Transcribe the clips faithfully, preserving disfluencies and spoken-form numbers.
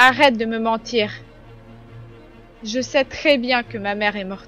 arrête de me mentir. Je sais très bien que ma mère est morte.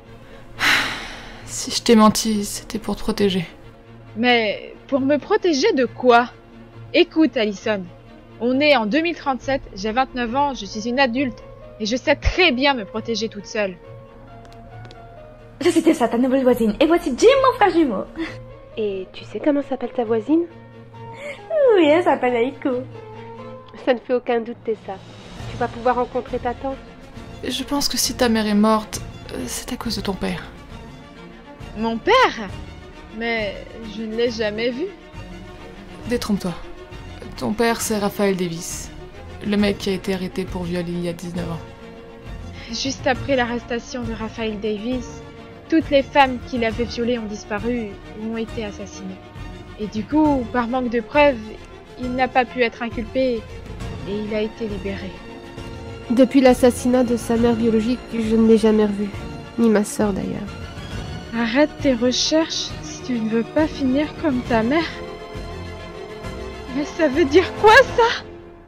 Si je t'ai menti, c'était pour te protéger. Mais pour me protéger de quoi? Écoute, Allison, on est en deux mille trente-sept, j'ai vingt-neuf ans, je suis une adulte, et je sais très bien me protéger toute seule. Ça c'était ça, ta nouvelle voisine. Et voici Jim, mon frère jumeau. Et tu sais comment s'appelle ta voisine? Oui, elle s'appelle Aiko. Ça ne fait aucun doute, Tessa. Tu vas pouvoir rencontrer ta tante. Je pense que si ta mère est morte, c'est à cause de ton père. Mon père? Mais je ne l'ai jamais vu. Détrompe-toi. Ton père, c'est Raphaël Davis. Le mec qui a été arrêté pour viol il y a dix-neuf ans. Juste après l'arrestation de Raphaël Davis, toutes les femmes qu'il avait violées ont disparu ou ont été assassinées. Et du coup, par manque de preuves, il n'a pas pu être inculpé et il a été libéré. Depuis l'assassinat de sa mère biologique, je ne l'ai jamais revu. Ni ma sœur d'ailleurs. Arrête tes recherches si tu ne veux pas finir comme ta mère. Mais ça veut dire quoi ça?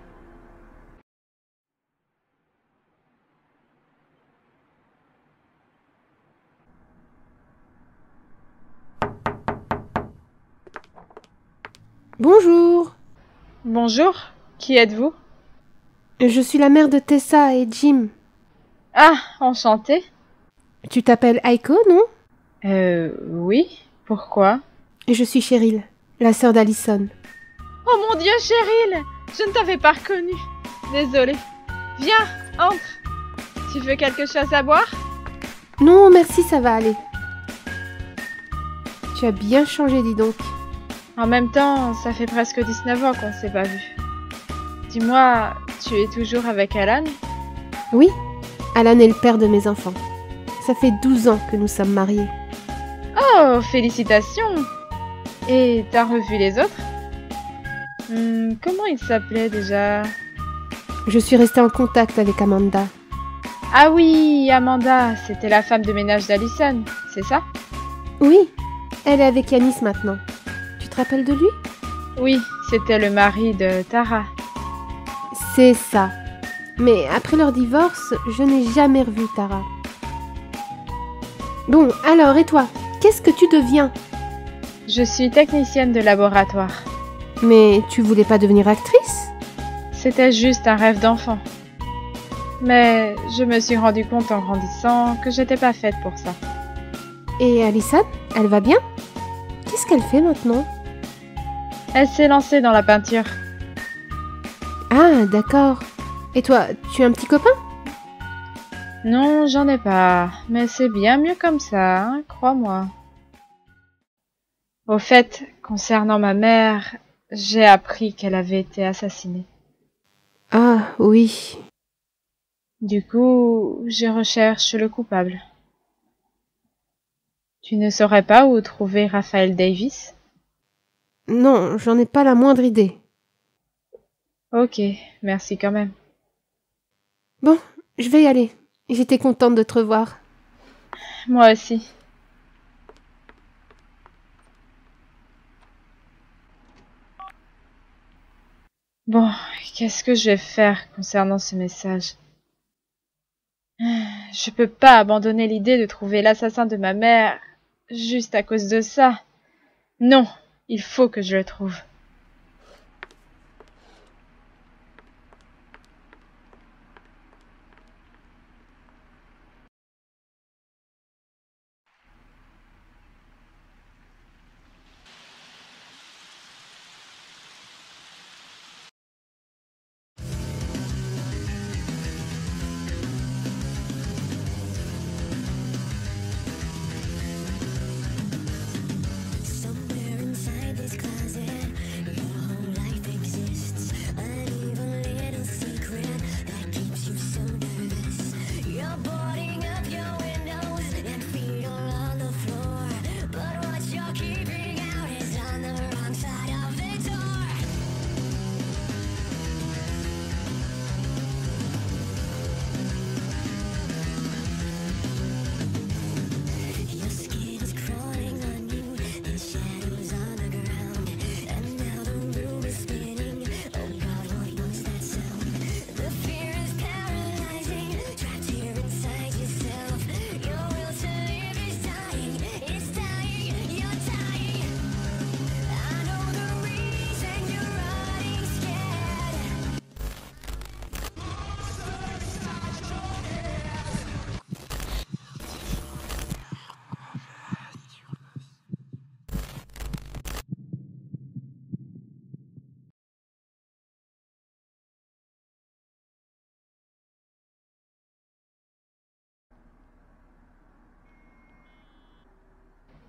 Bonjour. Bonjour, qui êtes-vous? Je suis la mère de Tessa et Jim. Ah, enchantée. Tu t'appelles Aiko, non? Euh, oui, pourquoi? Et je suis Cheryl, la sœur d'Allison. Oh mon Dieu, Cheryl! Je ne t'avais pas reconnue. Désolée. Viens, entre. Tu veux quelque chose à boire? Non, merci, ça va aller. Tu as bien changé, dis donc. En même temps, ça fait presque dix-neuf ans qu'on ne s'est pas vu. Dis-moi, tu es toujours avec Alan? Oui, Alan est le père de mes enfants. Ça fait douze ans que nous sommes mariés. Oh, félicitations! Et t'as revu les autres? Hmm, comment ils s'appelaient déjà? Je suis restée en contact avec Amanda. Ah oui, Amanda, c'était la femme de ménage d'Allison, c'est ça? Oui, elle est avec Yanis maintenant. Tu te rappelles de lui? Oui, c'était le mari de Tara. C'est ça. Mais après leur divorce, je n'ai jamais revu Tara. Bon, alors, et toi? Qu'est-ce que tu deviens? Je suis technicienne de laboratoire. Mais tu voulais pas devenir actrice? C'était juste un rêve d'enfant. Mais je me suis rendu compte en grandissant que j'étais pas faite pour ça. Et Allison, elle va bien? Qu'est-ce qu'elle fait maintenant? Elle s'est lancée dans la peinture. Ah, d'accord. Et toi, tu as un petit copain? Non, j'en ai pas. Mais c'est bien mieux comme ça, hein, crois-moi. Au fait, concernant ma mère, j'ai appris qu'elle avait été assassinée. Ah, oui. Du coup, je recherche le coupable. Tu ne saurais pas où trouver Raphaël Davis? Non, j'en ai pas la moindre idée. Ok, merci quand même. Bon, je vais y aller. J'étais contente de te revoir. Moi aussi. Bon, qu'est-ce que je vais faire concernant ce message? Je peux pas abandonner l'idée de trouver l'assassin de ma mère juste à cause de ça. Non, il faut que je le trouve. Somewhere inside this closet,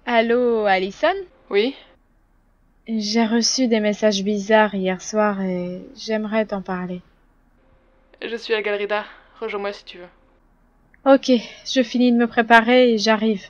Allô, Allison? Oui? J'ai reçu des messages bizarres hier soir et j'aimerais t'en parler. Je suis à la galerie d'art. Rejoins-moi si tu veux. Ok, je finis de me préparer et j'arrive.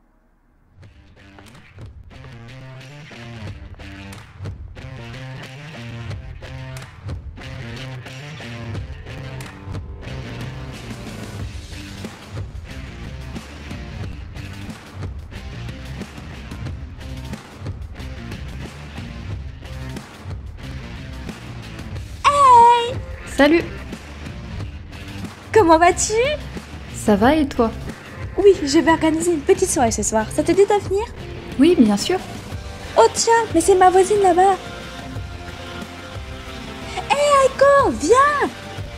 Salut, Comment vas-tu? ça va et toi? Oui, je vais organiser une petite soirée ce soir. Ça te dit de venir? Oui, bien sûr. Oh tiens, mais c'est ma voisine là-bas. Hé, Aiko, viens!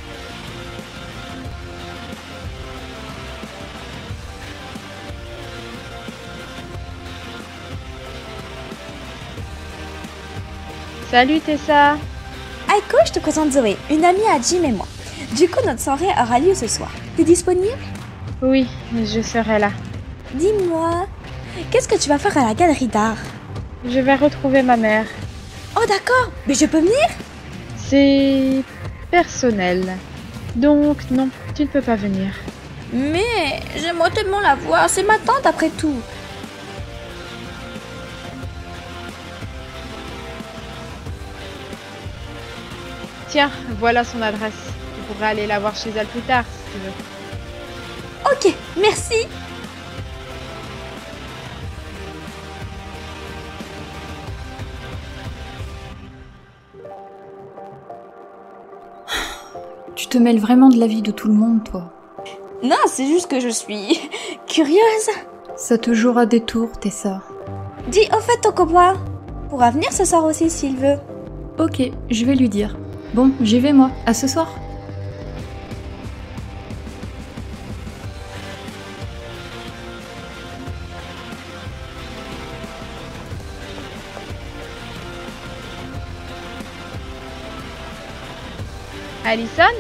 Salut Tessa! Aiko, je te présente Zoé, une amie à Jim et moi. Du coup, notre soirée aura lieu ce soir. T'es disponible? Oui, je serai là. Dis-moi, qu'est-ce que tu vas faire à la galerie d'art? Je vais retrouver ma mère. Oh d'accord, mais je peux venir? C'est personnel. Donc non, tu ne peux pas venir. Mais j'aimerais tellement la voir, c'est ma tante après tout. Tiens, voilà son adresse. Tu pourras aller la voir chez elle plus tard si tu veux. Ok, merci. Tu te mêles vraiment de la vie de tout le monde, toi. Non, c'est juste que je suis curieuse. Ça te jouera des tours, Tessa. Dis au fait ton copain pourra venir ce soir aussi s'il veut. Ok, je vais lui dire. Bon, j'y vais moi. À ce soir. Allison?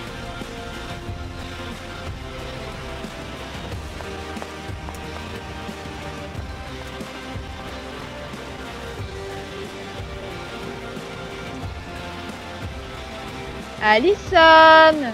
Allison!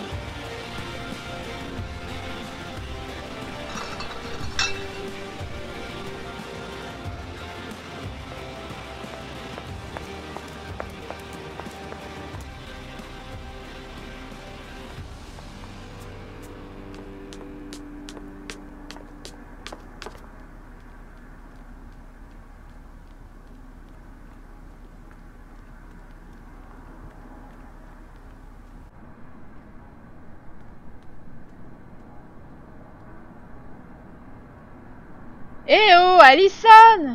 Eh oh, Allison!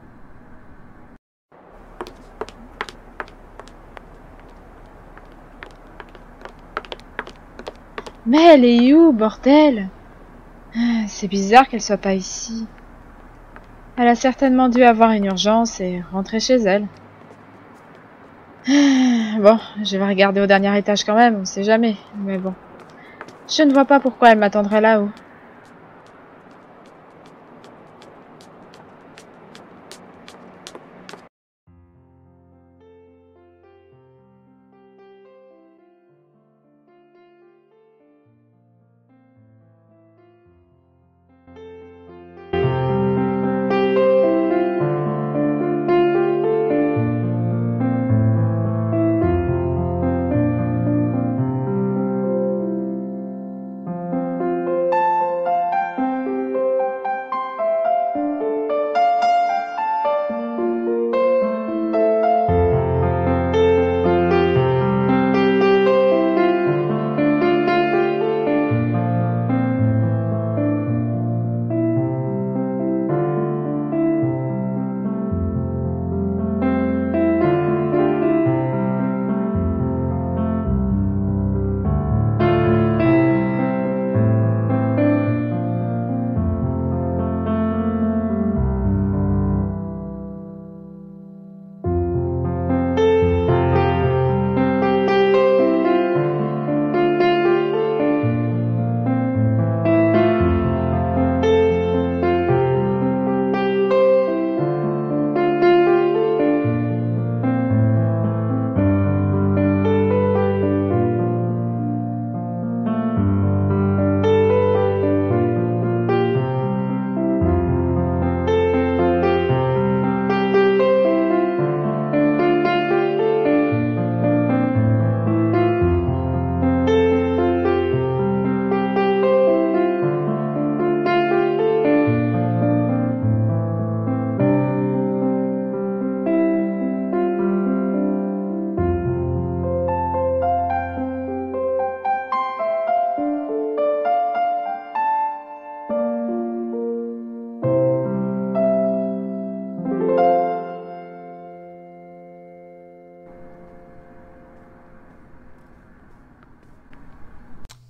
Mais elle est où, bordel? Ah, c'est bizarre qu'elle soit pas ici. Elle a certainement dû avoir une urgence et rentrer chez elle. Ah, bon, je vais regarder au dernier étage quand même, on sait jamais, mais bon. Je ne vois pas pourquoi elle m'attendrait là-haut.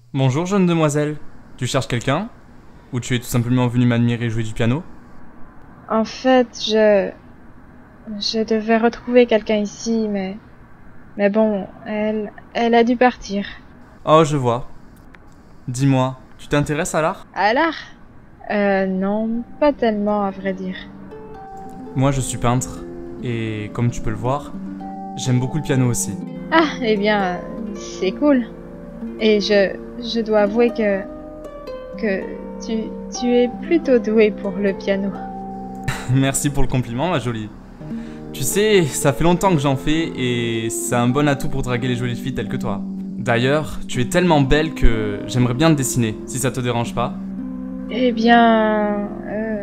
Bonjour jeune demoiselle, tu cherches quelqu'un? Ou tu es tout simplement venue m'admirer jouer du piano? En fait, je... Je devais retrouver quelqu'un ici, mais... Mais bon, elle... Elle a dû partir. Oh, je vois. Dis-moi, tu t'intéresses à l'art? À l'art? Euh, non, pas tellement, à vrai dire. Moi, je suis peintre, et comme tu peux le voir, j'aime beaucoup le piano aussi. Ah, eh bien, c'est cool. Et je... Je dois avouer que... Que... Tu... Tu es plutôt doué pour le piano. Merci pour le compliment, ma jolie. Tu sais, ça fait longtemps que j'en fais, et c'est un bon atout pour draguer les jolies filles telles que toi. D'ailleurs, tu es tellement belle que j'aimerais bien te dessiner, si ça te dérange pas. Eh bien... Euh...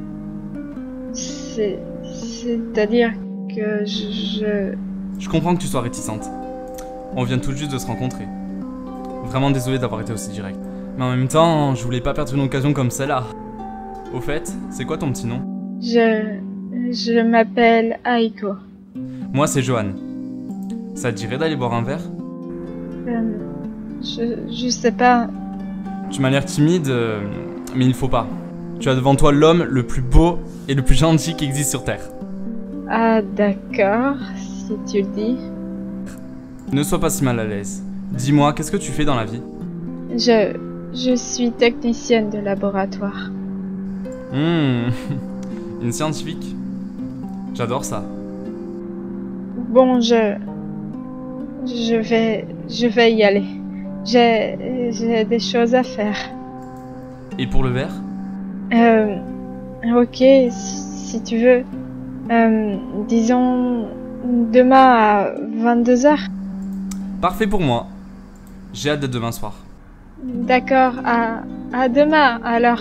C'est... C'est-à-dire que je... je... Je comprends que tu sois réticente. On vient tout juste de se rencontrer. Vraiment désolé d'avoir été aussi direct. Mais en même temps, je voulais pas perdre une occasion comme celle-là. Au fait, c'est quoi ton petit nom? Je... Je m'appelle Aiko. Moi, c'est Johan. Ça te dirait d'aller boire un verre? Euh... Je... Je sais pas... Tu m'as l'air timide, euh, mais il faut pas. Tu as devant toi l'homme le plus beau et le plus gentil qui existe sur Terre. Ah, d'accord, si tu le dis. Ne sois pas si mal à l'aise. Dis-moi, qu'est-ce que tu fais dans la vie? Je... Je suis technicienne de laboratoire. Hmm, une scientifique. J'adore ça. Bon, je... Je vais... Je vais y aller. J'ai... J'ai des choses à faire. Et pour le verre? Euh... Ok, si tu veux. Euh... Disons... Demain à vingt-deux heures. Parfait pour moi. J'ai hâte de demain soir. D'accord, à... à demain, alors.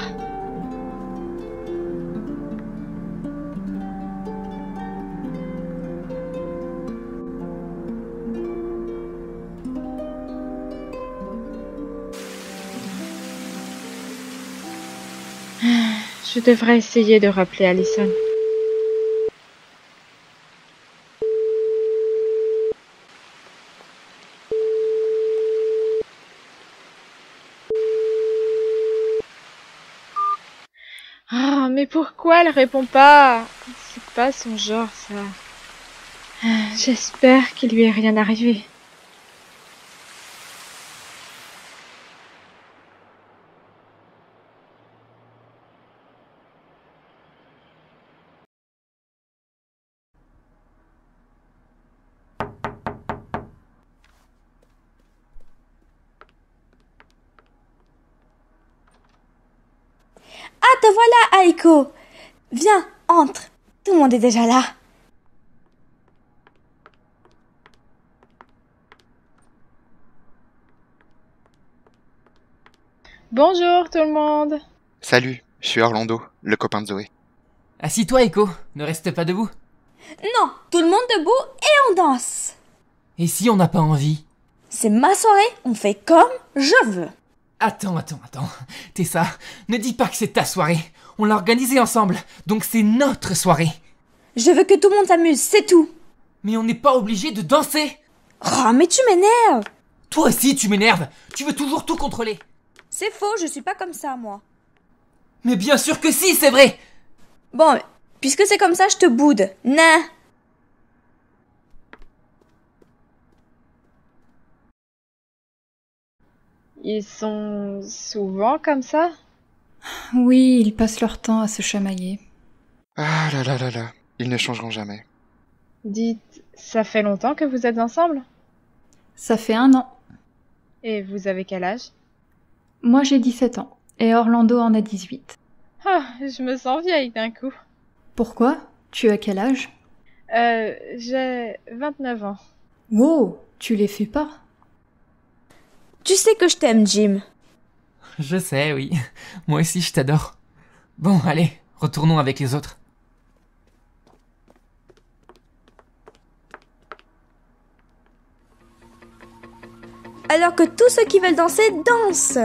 Je devrais essayer de rappeler Allison. Ah, mais pourquoi elle répond pas? C'est pas son genre, ça. J'espère qu'il lui est rien arrivé. Ah, te voilà, Aiko. Viens, entre. Tout le monde est déjà là. Bonjour tout le monde. Salut, je suis Orlando, le copain de Zoé. Assis-toi, Echo, ne reste pas debout. Non, tout le monde debout et on danse. Et si on n'a pas envie? C'est ma soirée, on fait comme je veux. Attends, attends, attends. Tessa, ne dis pas que c'est ta soirée. On l'a organisée ensemble, donc c'est notre soirée. Je veux que tout le monde s'amuse, c'est tout. Mais on n'est pas obligé de danser. Oh, mais tu m'énerves. Toi aussi, tu m'énerves. Tu veux toujours tout contrôler. C'est faux, je suis pas comme ça, moi. Mais bien sûr que si, c'est vrai. Bon, puisque c'est comme ça, je te boude. Nah. Ils sont souvent comme ça? Oui, ils passent leur temps à se chamailler. Ah là là là là, ils ne changeront jamais. Dites, ça fait longtemps que vous êtes ensemble? Ça fait un an. Et vous avez quel âge? Moi j'ai dix-sept ans, et Orlando en a dix-huit. Ah, je me sens vieille d'un coup. Pourquoi? Tu as quel âge? Euh, j'ai vingt-neuf ans. Wow, tu les fais pas? Tu sais que je t'aime, Jim. Je sais, oui. Moi aussi, je t'adore. Bon, allez, retournons avec les autres. Alors que tous ceux qui veulent danser, dansent.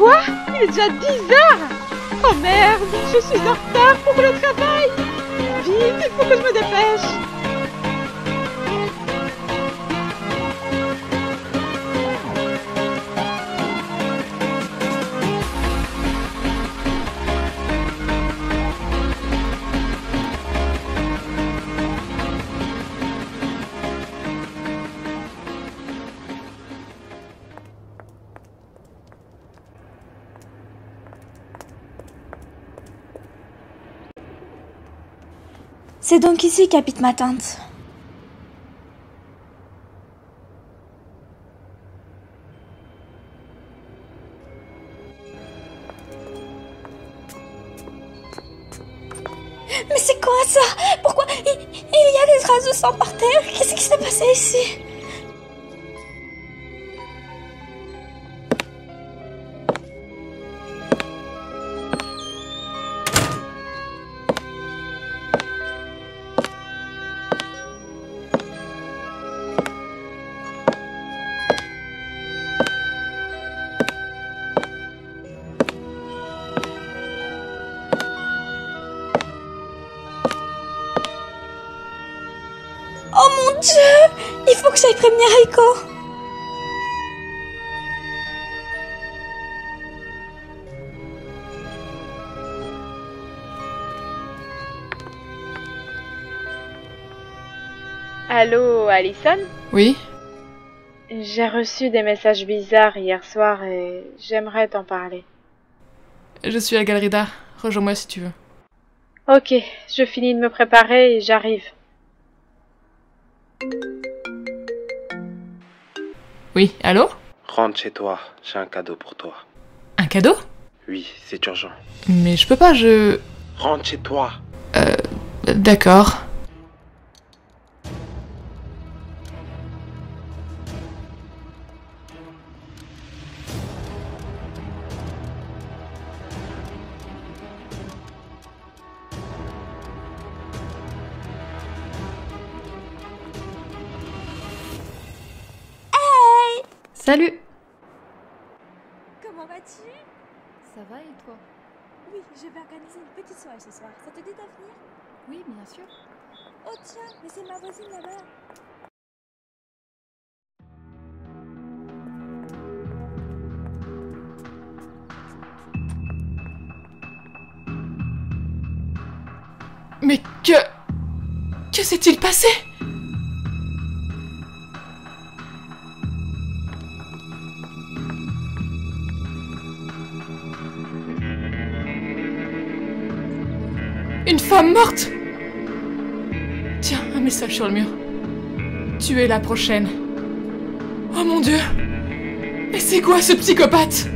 Quoi? Il est déjà dix heures? Oh merde, je suis en retard pour le travail. Vite, il faut que je me dépêche. C'est donc ici qu'habite ma tante. Mais c'est quoi ça? Pourquoi il, il y a des traces de sang par terre? Qu'est-ce qui s'est passé ici? Oh mon Dieu! Il faut que j'aille prévenir Aiko! Allô, Allison? Oui? J'ai reçu des messages bizarres hier soir et j'aimerais t'en parler. Je suis à la galerie d'art. Rejoins-moi si tu veux. Ok, je finis de me préparer et j'arrive. Oui, allô? Rentre chez toi, j'ai un cadeau pour toi. Un cadeau? Oui, c'est urgent. Mais je peux pas, je... Rentre chez toi. Euh... D'accord. Salut! Comment vas-tu? Ça va et toi? Oui, je vais organiser une petite soirée ce soir. Ça te dit d'en venir? Oui, bien sûr. Oh tiens, mais c'est ma voisine là-bas. Mais que... Que s'est-il passé? Une femme morte? Tiens, un message sur le mur. Tu es la prochaine. Oh mon Dieu! Mais c'est quoi ce psychopathe?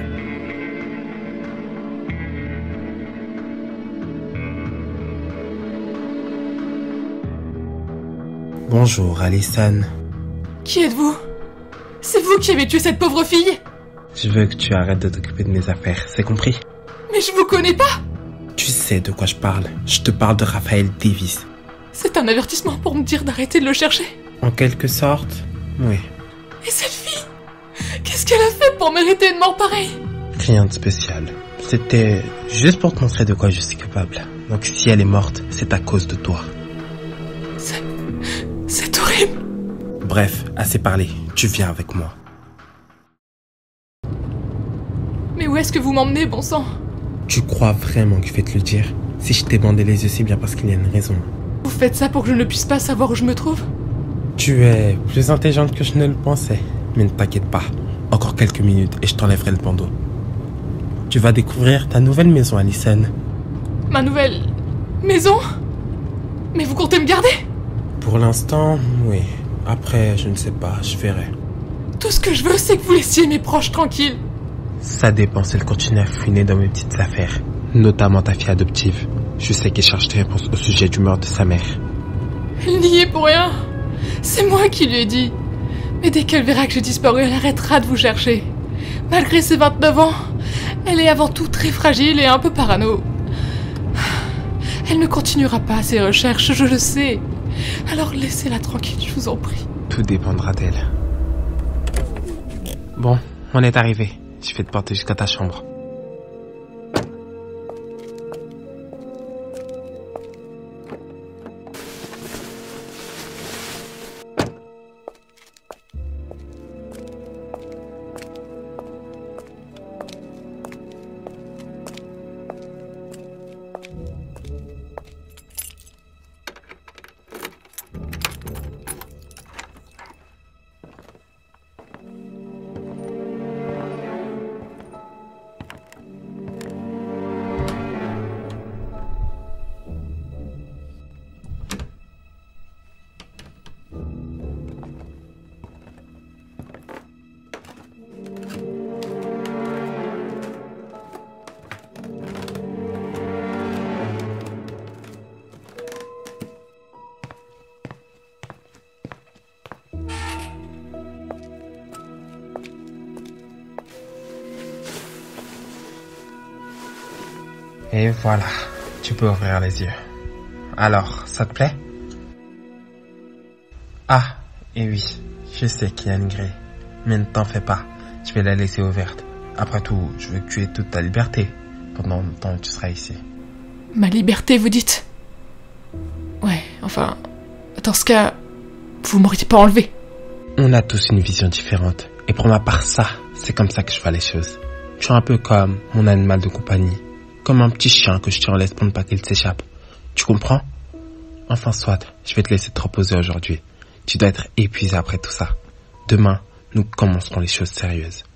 Bonjour, Allison. Qui êtes-vous? C'est vous qui avez tué cette pauvre fille? Je veux que tu arrêtes de t'occuper de mes affaires, c'est compris? Mais je vous connais pas! Tu sais de quoi je parle. Je te parle de Raphaël Davis. C'est un avertissement pour me dire d'arrêter de le chercher. En quelque sorte, oui. Et cette fille? Qu'est-ce qu'elle a fait pour mériter une mort pareille? Rien de spécial. C'était juste pour te montrer de quoi je suis capable. Donc si elle est morte, c'est à cause de toi. C'est... C'est horrible. Bref, assez parlé. Tu viens avec moi. Mais où est-ce que vous m'emmenez, bon sang? Tu crois vraiment que je vais te le dire? Si je t'ai bandé les yeux, c'est bien parce qu'il y a une raison. Vous faites ça pour que je ne puisse pas savoir où je me trouve? Tu es plus intelligente que je ne le pensais. Mais ne t'inquiète pas. Encore quelques minutes et je t'enlèverai le bandeau. Tu vas découvrir ta nouvelle maison, Allison. Ma nouvelle... maison? Mais vous comptez me garder? Pour l'instant, oui. Après, je ne sais pas, je verrai. Tout ce que je veux, c'est que vous laissiez mes proches tranquilles. Ça dépend si elle continue à fouiner dans mes petites affaires. Notamment ta fille adoptive. Je sais qu'elle cherche des réponses au sujet du meurtre de sa mère. Elle n'y est pour rien. C'est moi qui lui ai dit. Mais dès qu'elle verra que j'ai disparu, elle arrêtera de vous chercher. Malgré ses vingt-neuf ans, elle est avant tout très fragile et un peu parano. Elle ne continuera pas ses recherches, je le sais. Alors laissez-la tranquille, je vous en prie. Tout dépendra d'elle. Bon, on est arrivé. Je vais te porter jusqu'à ta chambre. Et voilà, tu peux ouvrir les yeux. Alors, ça te plaît? Ah, et oui, je sais qu'il y a une grille. Mais ne t'en fais pas, je vais la laisser ouverte. Après tout, je veux que tu aies toute ta liberté pendant le temps que tu seras ici. Ma liberté, vous dites? Ouais, enfin, dans ce cas, vous m'auriez pas enlevé. On a tous une vision différente. Et pour ma part, ça, c'est comme ça que je vois les choses. Tu es un peu comme mon animal de compagnie. Comme un petit chien que je te en laisse pour ne pas qu'il s'échappe. Tu comprends? Enfin soit, je vais te laisser te reposer aujourd'hui. Tu dois être épuisé après tout ça. Demain, nous commencerons les choses sérieuses.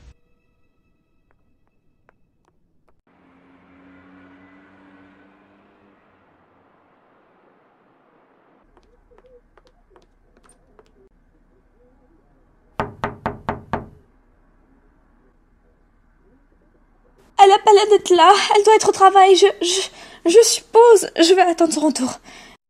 Elle a pas l'air d'être là. Elle doit être au travail. Je, je, je suppose. Je vais attendre son retour.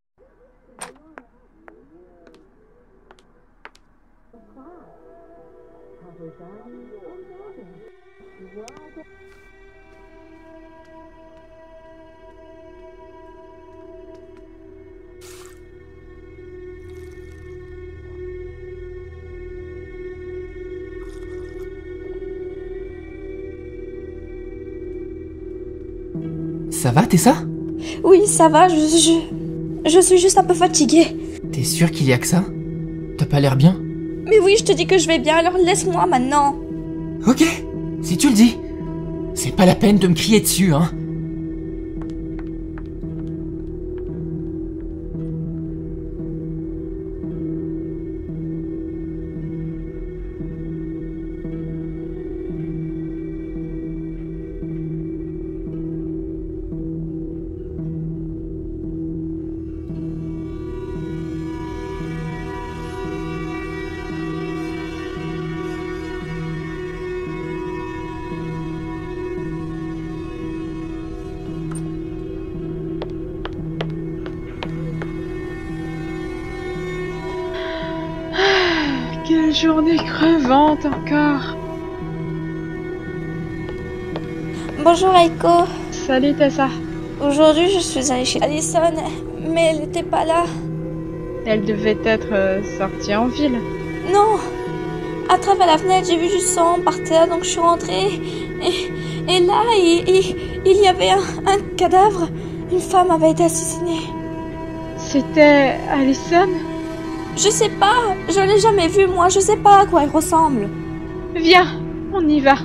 Ça va, Tessa? Oui, ça va, je, je... Je suis juste un peu fatiguée. T'es sûre qu'il y a que ça? T'as pas l'air bien? Mais oui, je te dis que je vais bien, alors laisse-moi maintenant. Ok, si tu le dis. C'est pas la peine de me crier dessus, hein. Quelle journée crevante encore. Bonjour Aiko. Salut Tessa. Aujourd'hui je suis allée chez Allison, mais elle n'était pas là. Elle devait être euh, sortie en ville. Non. À travers la fenêtre j'ai vu du sang par terre, donc je suis rentrée. Et, et là il, il, il y avait un, un cadavre. Une femme avait été assassinée. C'était Allison? Je sais pas, je l'ai jamais vue moi, je sais pas à quoi elle ressemble. Viens, on y va.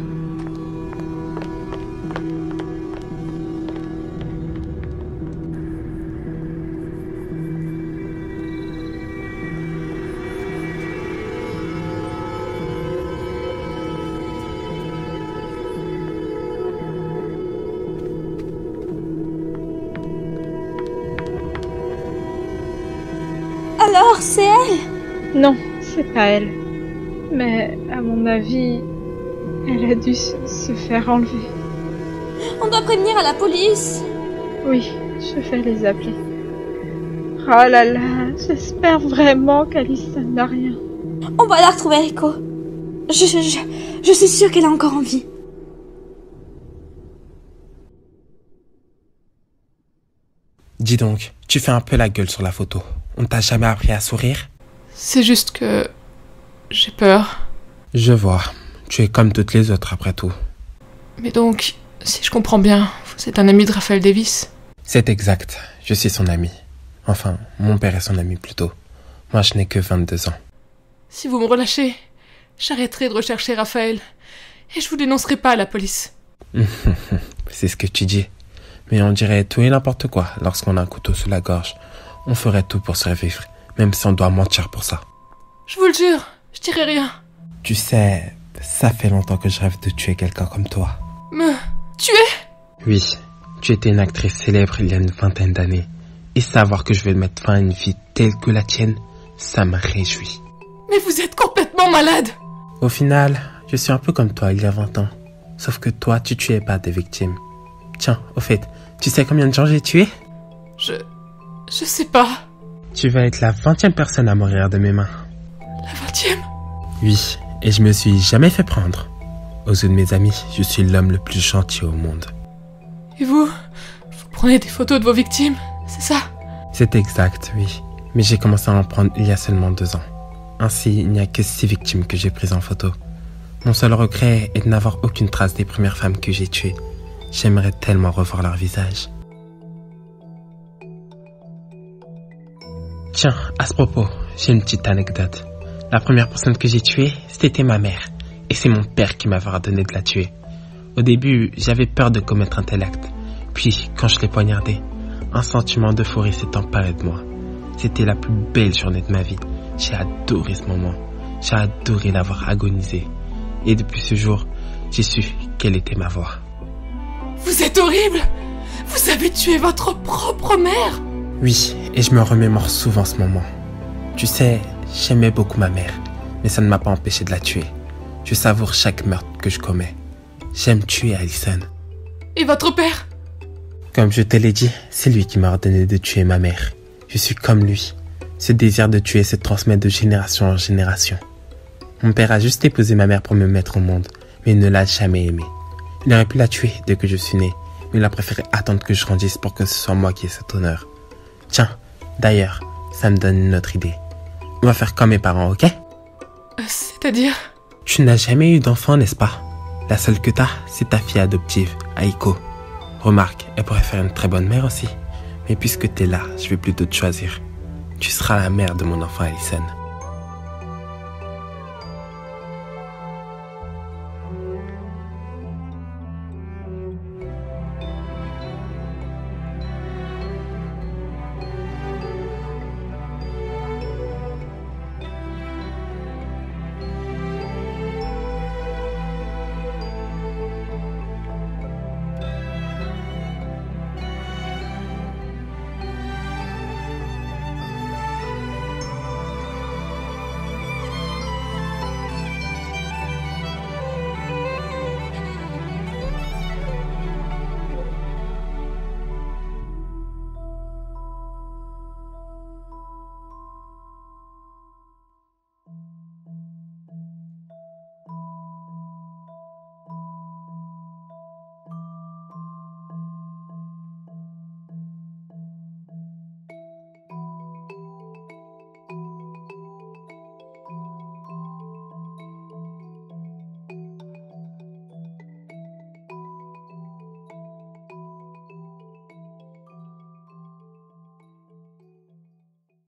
Alors, c'est elle? Non, c'est pas elle. Mais, à mon avis, elle a dû se, se faire enlever. On doit prévenir à la police. Oui, je vais les appeler. Oh là là, j'espère vraiment qu'Alison n'a rien. On va la retrouver, Aiko. Je, je, je, je suis sûre qu'elle est encore en vie. Dis donc, tu fais un peu la gueule sur la photo. On t'a jamais appris à sourire? C'est juste que... j'ai peur. Je vois. Tu es comme toutes les autres après tout. Mais donc, si je comprends bien, vous êtes un ami de Raphaël Davis? C'est exact, je suis son ami. Enfin, mon père est son ami plutôt. Moi, je n'ai que vingt-deux ans. Si vous me relâchez, j'arrêterai de rechercher Raphaël. Et je vous dénoncerai pas à la police. C'est ce que tu dis. Mais on dirait tout et n'importe quoi lorsqu'on a un couteau sous la gorge. On ferait tout pour survivre, même si on doit mentir pour ça. Je vous le jure, je dirai rien. Tu sais, ça fait longtemps que je rêve de tuer quelqu'un comme toi. Me tuer? Oui, tu étais une actrice célèbre il y a une vingtaine d'années. Et savoir que je vais mettre fin à une vie telle que la tienne, ça me réjouit. Mais vous êtes complètement malade! Au final, je suis un peu comme toi il y a vingt ans. Sauf que toi, tu tuais pas des victimes. Tiens, au fait, tu sais combien de gens j'ai tué? Je... je sais pas. Tu vas être la vingtième personne à mourir de mes mains. La vingtième? Oui, et je me suis jamais fait prendre. Aux yeux de mes amis, je suis l'homme le plus gentil au monde. Et vous? Vous prenez des photos de vos victimes, c'est ça? C'est exact, oui. Mais j'ai commencé à en prendre il y a seulement deux ans. Ainsi, il n'y a que six victimes que j'ai prises en photo. Mon seul regret est de n'avoir aucune trace des premières femmes que j'ai tuées. J'aimerais tellement revoir leur visage. Tiens, à ce propos, j'ai une petite anecdote. La première personne que j'ai tuée, c'était ma mère. Et c'est mon père qui m'avait ordonné de la tuer. Au début, j'avais peur de commettre un tel acte. Puis, quand je l'ai poignardé, un sentiment d'euphorie s'est emparé de moi. C'était la plus belle journée de ma vie. J'ai adoré ce moment. J'ai adoré l'avoir agonisé. Et depuis ce jour, j'ai su quelle était ma voie. Vous êtes horrible! Vous avez tué votre propre mère! Oui, et je me remémore souvent ce moment. Tu sais, j'aimais beaucoup ma mère, mais ça ne m'a pas empêché de la tuer. Je savoure chaque meurtre que je commets. J'aime tuer Allison. Et votre père? Comme je te l'ai dit, c'est lui qui m'a ordonné de tuer ma mère. Je suis comme lui. Ce désir de tuer se transmet de génération en génération. Mon père a juste épousé ma mère pour me mettre au monde, mais il ne l'a jamais aimée. Il aurait pu la tuer dès que je suis né, mais il a préféré attendre que je grandisse pour que ce soit moi qui ai cet honneur. Tiens, d'ailleurs, ça me donne une autre idée. On va faire comme mes parents, ok? euh, C'est-à-dire? Tu n'as jamais eu d'enfant, n'est-ce pas? La seule que t'as, c'est ta fille adoptive, Aiko. Remarque, elle pourrait faire une très bonne mère aussi. Mais puisque t'es là, je vais plutôt te choisir. Tu seras la mère de mon enfant Allison.